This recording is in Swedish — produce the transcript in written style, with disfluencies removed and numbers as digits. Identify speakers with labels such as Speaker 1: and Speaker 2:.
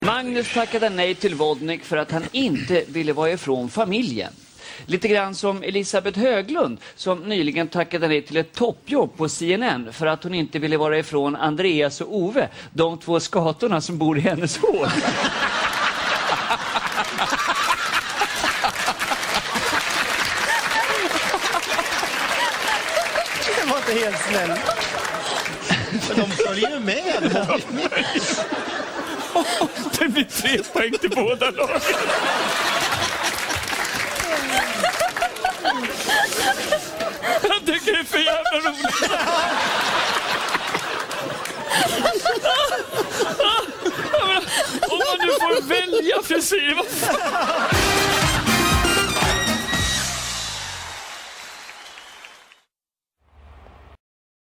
Speaker 1: Magnus tackade nej till vodnik för att han inte ville vara ifrån familjen. Lite grann som Elizabeth Höglund som nyligen tackade nej till ett toppjobb på CNN för att hon inte ville vara ifrån Andreas och Ove, de två skatorna som bor i hennes hår.
Speaker 2: Det var inte helt snäll. Men de följer ju med.
Speaker 1: Det blir 3 poäng till båda lagen. Jag tycker det är för jävla roligt. Om man nu får välja frisyr, vad fan?